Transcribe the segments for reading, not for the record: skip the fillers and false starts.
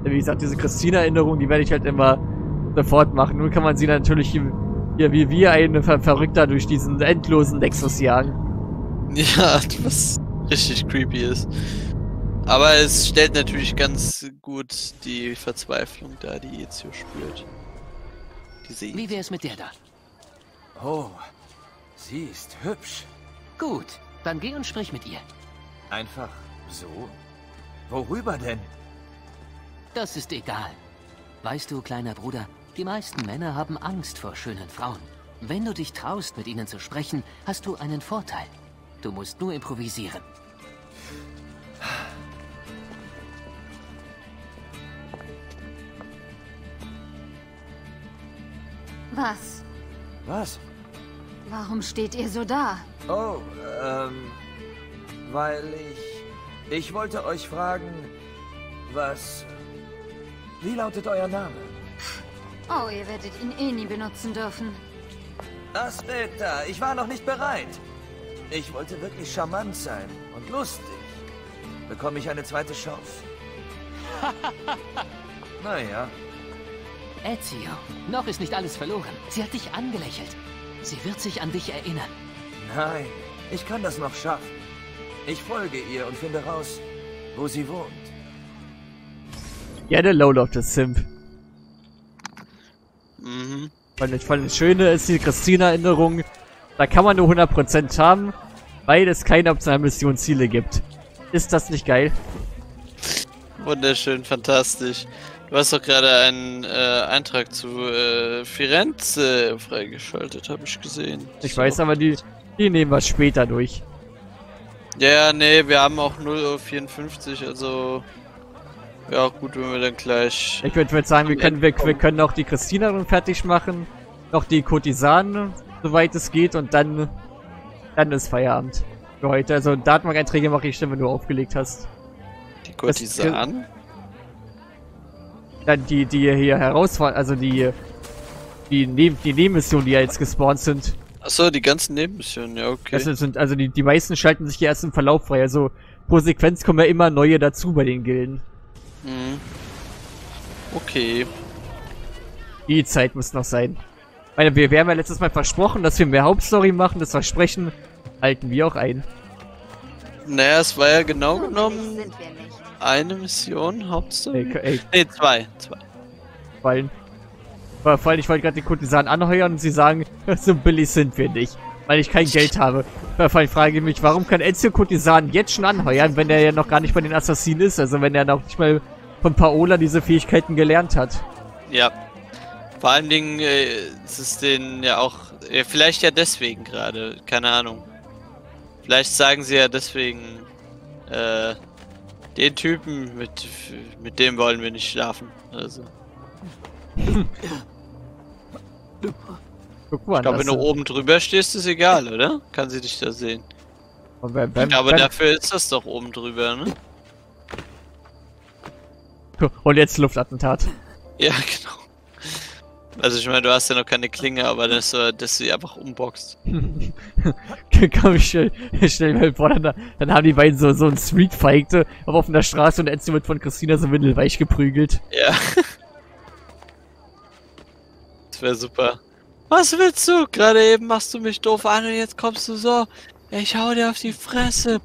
Wie gesagt, diese Christina-Erinnerung, die werde ich halt immer sofort machen. Nun kann man sie natürlich hier wie wir ein Verrückter durch diesen endlosen Nexus jagen. Ja, was richtig creepy ist. Aber es stellt natürlich ganz gut die Verzweiflung dar, die Ezio spürt. Wie wär's mit der da? Oh, sie ist hübsch. Gut, dann geh und sprich mit ihr. Einfach so? Worüber denn? Das ist egal. Weißt du, kleiner Bruder, die meisten Männer haben Angst vor schönen Frauen. Wenn du dich traust, mit ihnen zu sprechen, hast du einen Vorteil. Du musst nur improvisieren. Was? Was? Warum steht ihr so da? Oh, weil ich wollte euch fragen, wie lautet euer Name? Oh, ihr werdet ihn eh nie benutzen dürfen. Aspetta, ich war noch nicht bereit. Ich wollte wirklich charmant sein und lustig. Bekomme ich eine zweite Chance? Naja. Ezio, noch ist nicht alles verloren. Sie hat dich angelächelt. Sie wird sich an dich erinnern. Nein, ich kann das noch schaffen. Ich folge ihr und finde raus, wo sie wohnt. Ja, der Lowloft ist Simp. Mhm. Weil das Schöne ist die Christina-Erinnerung. Da kann man nur 100% haben, weil es keine optionalen Missionsziele gibt. Ist das nicht geil? Wunderschön, fantastisch. Du hast doch gerade einen Eintrag zu Firenze freigeschaltet, habe ich gesehen. Ich weiß, aber die nehmen wir später durch. Ja, nee, wir haben auch 0:54 Uhr, also ja, gut, wenn wir dann gleich... Ich würde sagen, wir können auch die Christina fertig machen, noch die Kurtisanen, soweit es geht, und dann ist Feierabend für heute. Also Datenbank-Einträge mache ich schon, wenn du aufgelegt hast. Die Kurtisanen? Dann die hier herausfahren, also die Nebenmissionen, die ja jetzt gespawnt sind. Achso, die ganzen Nebenmissionen, ja, okay. Das sind, also die meisten schalten sich ja erst im Verlauf frei. Also pro Sequenz kommen ja immer neue dazu bei den Gilden. Mhm. Okay. Die Zeit muss noch sein. Ich meine, wir haben ja letztes Mal versprochen, dass wir mehr Hauptstory machen. Das Versprechen halten wir auch ein. Naja, es war ja genau So genommen billig sind wir nicht. eine Mission, Hauptstory. Ey, Nee, zwei. vor allem, ich wollte gerade die Kurtisanen anheuern und sie sagen, so billig sind wir nicht, weil ich kein Geld habe. Vor allem frage ich mich, warum kann Ezio Kurtisanen jetzt schon anheuern, wenn er ja noch gar nicht bei den Assassinen ist, also wenn er noch nicht mal von Paola diese Fähigkeiten gelernt hat. Ja. Vor allen Dingen ist es denen ja auch, vielleicht ja deswegen gerade, keine Ahnung. Vielleicht sagen sie ja deswegen, den Typen, mit dem wollen wir nicht schlafen. Also. Guck mal, Ich glaube, wenn du oben drüber stehst, ist egal, oder? Kann sie dich da sehen. Aber dafür ist das doch oben drüber, ne? Und jetzt Luftattentat. Ja, genau. Also ich meine, du hast ja noch keine Klinge, aber dass du sie einfach umboxt. Komm, ich stell mir vor, dann haben die beiden so einen Streetfight auf offener Straße und Ezio wird von Christina so windelweich geprügelt. Ja. Das wäre super. Was willst du? Gerade eben machst du mich doof an und jetzt kommst du so. Ich hau dir auf die Fresse.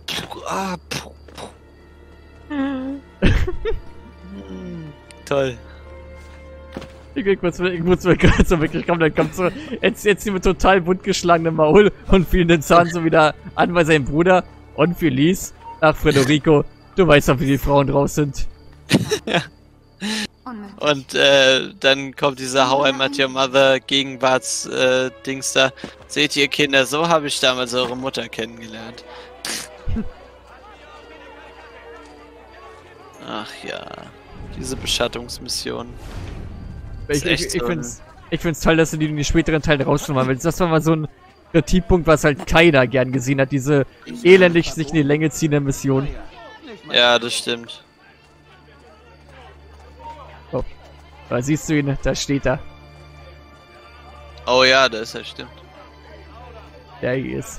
Toll. Ich muss mir gerade so wirklich kommen, dann kommt so jetzt mit total wundgeschlagenem Maul und fielen den Zahn so wieder an bei seinem Bruder und Felice. Ach, Federico, du weißt doch, wie die Frauen draus sind. Ja. Unmöglich. Und dann kommt dieser How I Met Your Mother Gegenwarts-Dings da. Seht ihr Kinder, so habe ich damals eure Mutter kennengelernt. Ach ja, diese Beschattungsmission. Ich find's toll, dass sie die in die späteren Teile rausgenommen haben, weil das war mal so ein Kritikpunkt, was halt keiner gern gesehen hat, diese elendig sich in die Länge ziehende Mission. Ja, das stimmt. Oh, da siehst du ihn, da steht er. Oh ja, das stimmt. Der hier ist.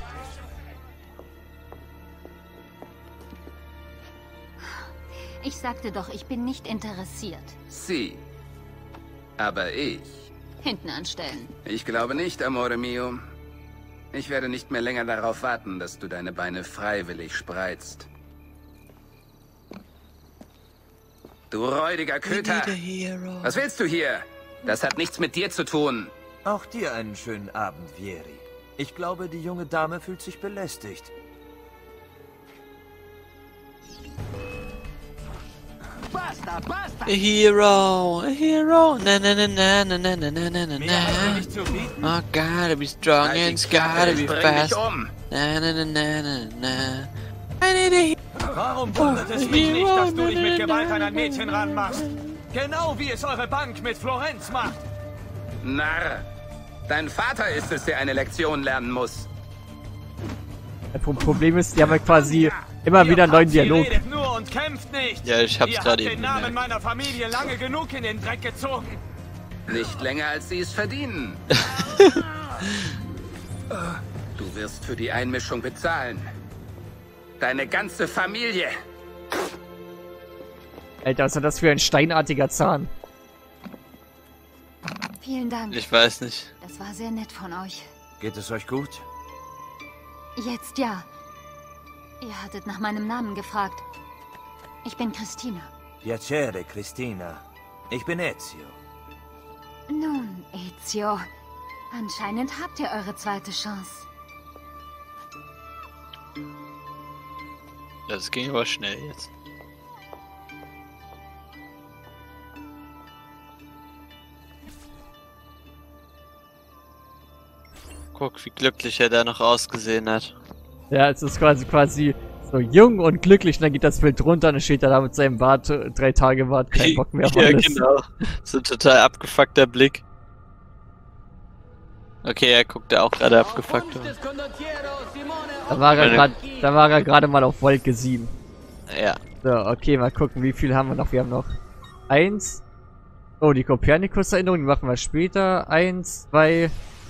Ich sagte doch, ich bin nicht interessiert. Sie. Aber ich. Hinten anstellen. Ich glaube nicht, Amore mio. Ich werde nicht mehr länger darauf warten, dass du deine Beine freiwillig spreizt. Du räudiger Köter! Was willst du hier? Das hat nichts mit dir zu tun. Auch dir einen schönen Abend, Vieri. Ich glaube, die junge Dame fühlt sich belästigt. A hero, na na na na na na na na na na. Oh, gotta be strong and it's gotta be fast. Na na na na na na. I need a hero. Warum wundert es mich nicht, dass du dich mit Gewalt an ein Mädchen ranmachst? Genau wie es eure Bank mit Florenz macht. Narr! Dein Vater ist es, der eine Lektion lernen muss. Das Problem ist, die haben ja quasi immer wieder einen neuen Dialog. Sie redet nur und kämpft nicht. Ja, ich hab's gerade eben den Namen gemerkt. meiner Familie lange genug in den Dreck gezogen. Nicht länger, als sie es verdienen. Du wirst für die Einmischung bezahlen. Deine ganze Familie. Alter, was ist das für ein steinartiger Zahn? Vielen Dank. Ich weiß nicht. Das war sehr nett von euch. Geht es euch gut? Jetzt ja. Ihr hattet nach meinem Namen gefragt. Ich bin Christina. Piacere, Christina. Ich bin Ezio. Nun, Ezio. Anscheinend habt ihr eure zweite Chance. Das ging aber schnell jetzt. Guck, wie glücklich er da noch ausgesehen hat. Ja, es ist quasi so jung und glücklich und dann geht das Bild runter und dann steht er da mit seinem Bart, 3 Tage Bart, kein Bock mehr auf Ja, alles. genau. So ein total abgefuckter Blick. Okay, er guckt ja auch gerade abgefuckt. Da war er gerade mal auf Wolke 7. Ja. So, okay, mal gucken, wie viel haben wir noch? Wir haben noch 1. Oh, die Kopernikus-Erinnerung, die machen wir später. 1, 2.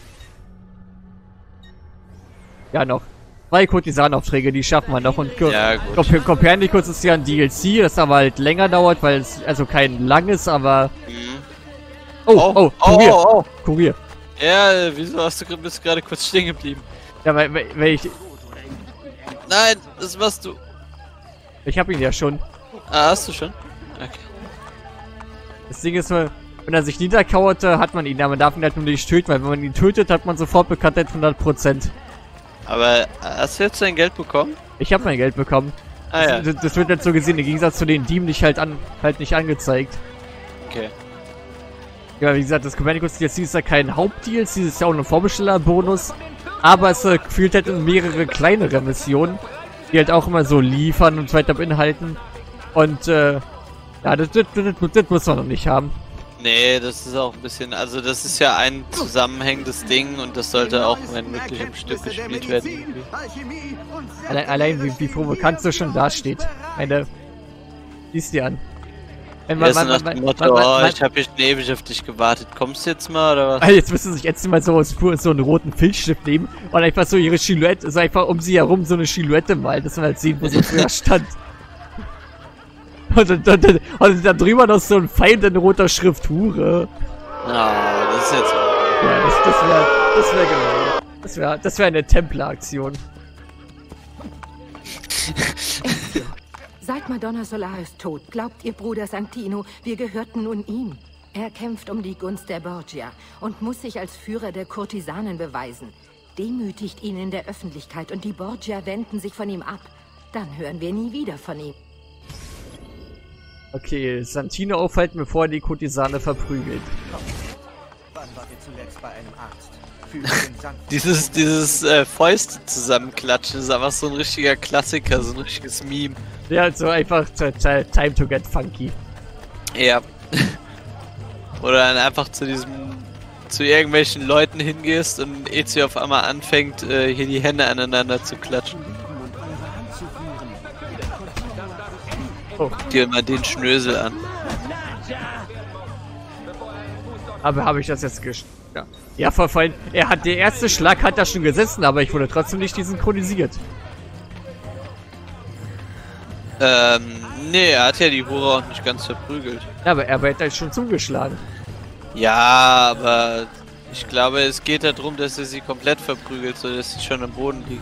Ja, noch 2 Kurtisanaufträge, die schaffen wir noch. Und Ja, gut. Kopernikus ist ja ein DLC, das aber halt länger dauert, weil es also kein langes, aber... Mhm. Oh, Kurier. Kurier. Ja, wieso bist du gerade kurz stehen geblieben? Ja, weil ich... Nein, das machst du. Ich hab ihn ja schon. Ah, hast du schon? Okay. Das Ding ist, wenn er sich niederkauerte, hat man ihn, aber man darf ihn halt nur nicht töten, weil wenn man ihn tötet, hat man sofort Bekanntheit 100%. Aber hast du jetzt dein Geld bekommen? Ich habe mein Geld bekommen. Ah ja. Das wird jetzt so gesehen, im Gegensatz zu den Dieben nicht halt nicht angezeigt. Okay. Ja, wie gesagt, das Kopernikus DLC ist ja kein Haupt-DLC, das ist ja auch ein Vorbesteller-Bonus. Aber es fühlt halt in mehrere kleinere Missionen, die halt auch immer so liefern und so weiter beinhalten. Und, ja, das muss man noch nicht haben. Nee, das ist auch ein bisschen, also das ist ja ein zusammenhängendes Ding und das sollte auch, wenn möglich, im Stück gespielt werden. Allein wie provokant so schon dasteht. Siehst dir an. Wenn Ja, so nach dem Motto, ich hab hier schon ewig auf dich gewartet. Kommst du jetzt mal, oder was? Jetzt müssen sie sich jetzt mal so einen roten Filzstift nehmen und einfach so ihre Silhouette, also einfach um sie herum so eine Silhouette malen, dass man halt sieht, wo sie früher stand. Und dann drüber noch so ein Pfeil in roter Schrift, Hure. Ah, das ist jetzt... Ja, das wäre gemein. Das wäre eine Templer-Aktion. Seit Madonna Solar ist tot, glaubt ihr Bruder Santino, wir gehörten nun ihm. Er kämpft um die Gunst der Borgia und muss sich als Führer der Kurtisanen beweisen. Demütigt ihn in der Öffentlichkeit und die Borgia wenden sich von ihm ab. Dann hören wir nie wieder von ihm. Okay, Santino aufhalten, bevor er die Kurtisane verprügelt. Wann wart ihr zuletzt bei einem Arzt? Dieses Fäuste zusammenklatschen ist einfach so ein richtiger Klassiker, so ein richtiges Meme. Ja, so einfach time to get funky. Ja. Oder dann einfach zu irgendwelchen Leuten hingehst und Ezio auf einmal anfängt, hier die Hände aneinander zu klatschen. Oh. Dir mal den Schnösel an. Aber habe ich das jetzt ja. Ja, vor allem, der erste Schlag hat da schon gesessen, aber ich wurde trotzdem nicht desynchronisiert. Nee, er hat ja die Hure auch nicht ganz verprügelt. Ja, aber er hat halt schon zugeschlagen. Ja, aber ich glaube, es geht darum, dass er sie komplett verprügelt, sodass sie schon am Boden liegt.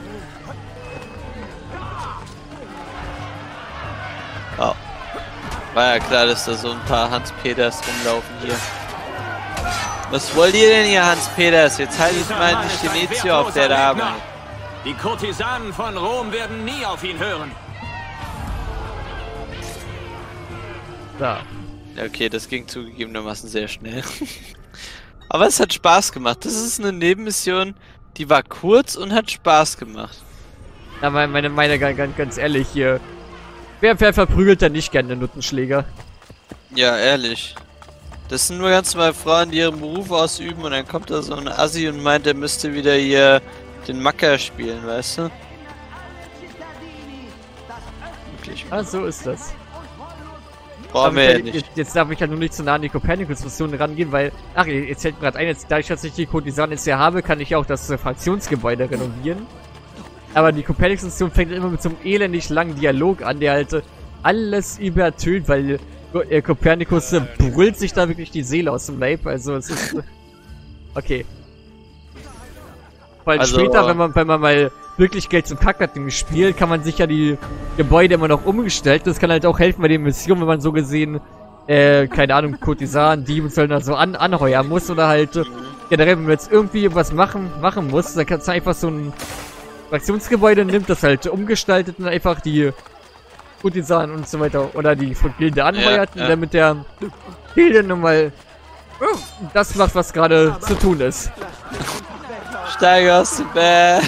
Oh. War ja klar, dass da so ein paar Hans-Peters rumlaufen hier. Was wollt ihr denn hier, Hans-Peters? Jetzt haltet mal die Chinezio auf der Dame. Die Kurtisanen von Rom werden nie auf ihn hören. Da. Okay, das ging zugegebenermaßen sehr schnell. Aber es hat Spaß gemacht. Das ist eine Nebenmission, die war kurz und hat Spaß gemacht. Ja, meine ganz ehrlich hier. Wer verprügelt denn nicht gerne Nuttenschläger? Ja, ehrlich. Das sind nur ganz normale Frauen, die ihren Beruf ausüben und dann kommt da so ein Assi und meint, er müsste wieder hier den Macker spielen, weißt du? Wirklich. Ah, so ist das. Brauchen wir ja nicht. Jetzt darf ich ja nur nicht zu nah an die Kopernikus-Mission rangehen, weil... Ach, jetzt fällt mir gerade ein, jetzt, dadurch, dass ich die Kurtisanen jetzt hier habe, kann ich auch das Fraktionsgebäude renovieren. Aber die Kopernikus-Mission fängt immer mit so einem elendig langen Dialog an, der halt alles übertönt, weil Kopernikus brüllt sich da wirklich die Seele aus dem Leib, also es ist... Okay. Weil also, später, wenn man mal wirklich Geld zum Kack hat im Spiel, kann man sich ja die Gebäude immer noch umgestalten. Das kann halt auch helfen bei den Missionen, wenn man so gesehen, keine Ahnung, Kurtisanen, Dieben und Söldner so anheuern muss oder halt generell, wenn man jetzt irgendwie was machen muss, dann kannst du einfach so ein Fraktionsgebäude nimmt, das halt umgestaltet und einfach die Kurtisanen und so weiter oder die Gilde anheuert und dann mit der Gilde nochmal das macht, was gerade zu tun ist. Steige aus dem Bett.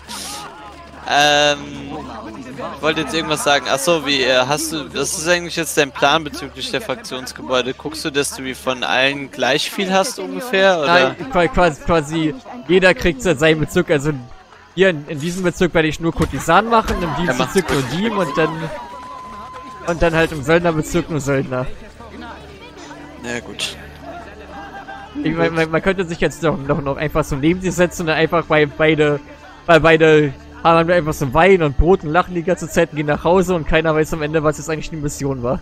Ich wollte jetzt irgendwas sagen. Achso, wie hast du, das ist eigentlich jetzt dein Plan bezüglich der Fraktionsgebäude. Guckst du, dass du wie von allen gleich viel hast ungefähr? Oder? Nein, quasi jeder kriegt seinen Bezirk, also hier in diesem Bezirk werde ich nur Kurtisanen machen, in diesem Bezirk nur Dieben und dann halt im Söldnerbezirk nur Söldner. Na gut. Ich mein, man könnte sich jetzt noch einfach so neben sich setzen und dann einfach weil beide haben einfach so Wein und Brot und lachen die ganze Zeit und gehen nach Hause und keiner weiß am Ende, was jetzt eigentlich die Mission war.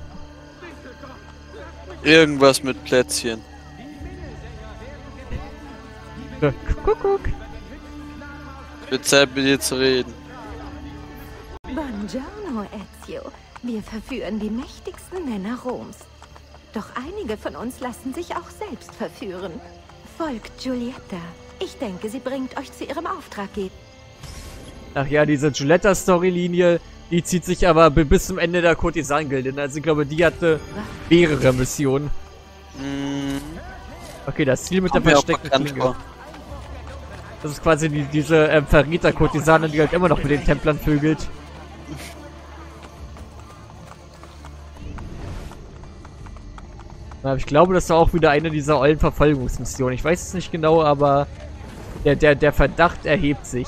Irgendwas mit Plätzchen. Kuckuck. Wird Zeit mit dir zu reden. Buongiorno, Ezio. Wir verführen die mächtigsten Männer Roms. Doch einige von uns lassen sich auch selbst verführen. Folgt Giulietta. Ich denke, sie bringt euch zu ihrem Auftraggeber. Ach ja, diese Giulietta-Storylinie, die zieht sich aber bis zum Ende der Kurtisan-Gilde. Also ich glaube, die hatte mehrere Missionen. Okay, das Ziel mit der versteckten Klinge. Das ist quasi diese Verräter-Kurtisane, die halt immer noch mit den Templern vögelt. Aber ich glaube, das war auch wieder eine dieser ollen Verfolgungsmissionen. Ich weiß es nicht genau, aber der Verdacht erhebt sich.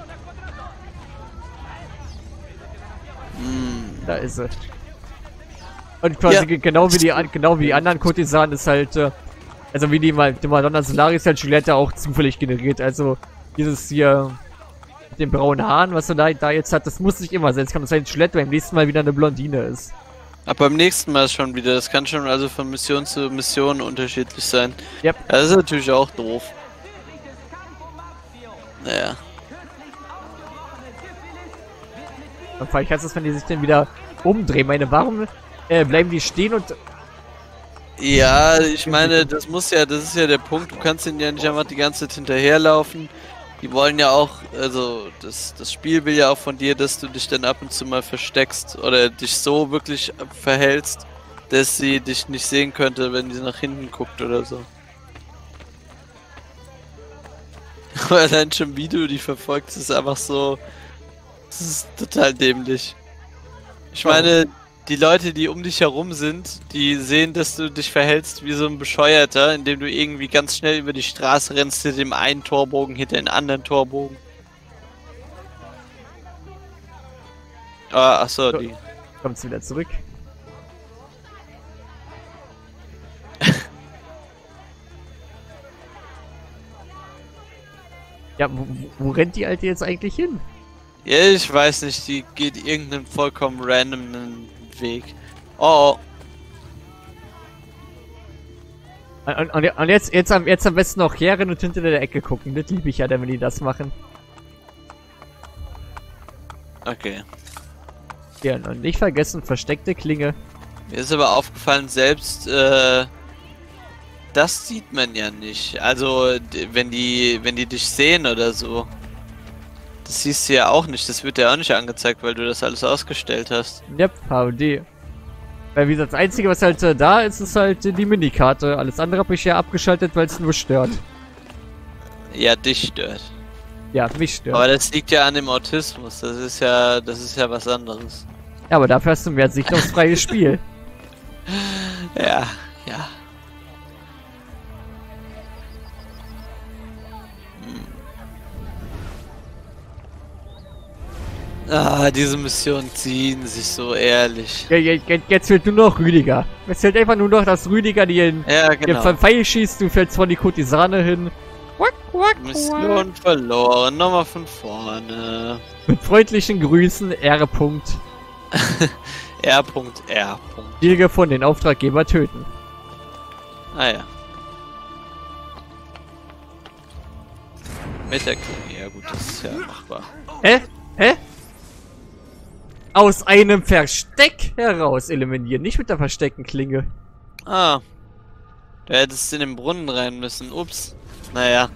Da ist sie. Und quasi genau wie die anderen Kurtisanen ist halt, also wie die Madonna Solaris halt Giulietta auch zufällig generiert. Also dieses hier mit den braunen Haaren, was er da jetzt hat, das muss nicht immer sein. Es kann sein, dass Giulietta beim nächsten Mal wieder eine Blondine ist. Aber beim nächsten Mal schon wieder. Das kann schon also von Mission zu Mission unterschiedlich sein. Yep. Das ist natürlich auch doof. Naja. Und vielleicht heißt es, wenn die sich dann wieder umdrehen. Meine, warum bleiben die stehen und... Ja, ich meine, das ist ja der Punkt. Du kannst ihnen ja nicht einfach die ganze Zeit hinterherlaufen. Die wollen ja auch, also das Spiel will ja auch von dir, dass du dich dann ab und zu mal versteckst oder dich so wirklich verhältst, dass sie dich nicht sehen könnte, wenn sie nach hinten guckt oder so. Aber allein schon wie du die verfolgst, ist einfach so, das ist total dämlich. Ich meine, die Leute, die um dich herum sind, die sehen, dass du dich verhältst wie so ein Bescheuerter, indem du irgendwie ganz schnell über die Straße rennst, hinter dem einen Torbogen, hinter den anderen Torbogen. Ah, achso, die. Kommt's wieder zurück. Ja, wo rennt die Alte jetzt eigentlich hin? Ja, ich weiß nicht, die geht irgendeinen vollkommen randomen Weg. Oh. Und jetzt am besten noch herren und hinter der Ecke gucken. Das liebe ich ja, wenn die das machen. Okay. Ja, und nicht vergessen, versteckte Klinge. Mir ist aber aufgefallen, selbst das sieht man ja nicht. Also wenn die dich sehen oder so. Das siehst du ja auch nicht. Das wird dir auch nicht angezeigt, weil du das alles ausgestellt hast. Yep, HUD. Weil wie gesagt, das Einzige, was halt da ist, ist halt die Minikarte. Alles andere habe ich ja abgeschaltet, weil es nur stört. Ja, dich stört. Ja, mich stört. Aber das liegt ja an dem Autismus. Das ist ja was anderes. Ja, aber dafür hast du mehr Sicht aufs freie Spiel. Ja, ja. Ah, diese Missionen ziehen sich so ehrlich. Ja, jetzt fehlt nur noch Rüdiger. Es fehlt einfach nur noch, dass Rüdiger dir genau. Pfeil schießt, du fällst vor die Kurtisane hin. Quack, quack, Mission verloren, nochmal von vorne. Mit freundlichen Grüßen, R. R. Ziel gefunden, den Auftraggeber töten. Ah ja. Mit der Klinge, ja gut, das ist ja machbar. Hä? Aus einem Versteck heraus eliminieren, nicht mit der versteckten Klinge. Ah. Du hättest in den Brunnen rein müssen, ups. Naja.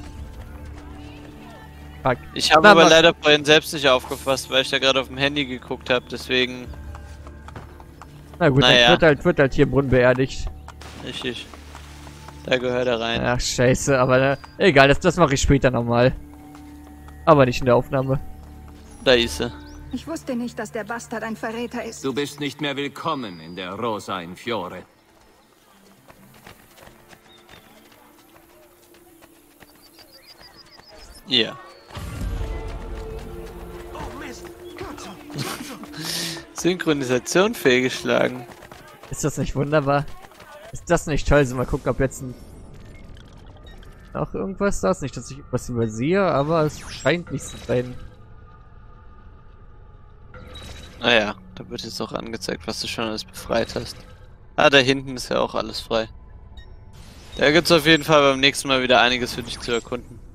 Fuck. Ich habe aber leider vorhin selbst nicht aufgefasst, weil ich da gerade auf dem Handy geguckt habe, deswegen... Na gut, naja. dann wird halt hier im Brunnen beerdigt. Richtig. Da gehört er rein. Ach, scheiße, aber egal, das mache ich später nochmal. Aber nicht in der Aufnahme. Da ist er. Ich wusste nicht, dass der Bastard ein Verräter ist. Du bist nicht mehr willkommen in der Rosa in Fiore. Ja. Synchronisation fehlgeschlagen. Ist das nicht wunderbar? Ist das nicht toll? So, mal gucken, ob jetzt noch irgendwas da ist. Nicht, dass ich was übersehe, aber es scheint nicht zu sein. Naja, da wird jetzt auch angezeigt, was du schon alles befreit hast. Ah, da hinten ist ja auch alles frei. Da gibt es auf jeden Fall beim nächsten Mal wieder einiges für dich zu erkunden.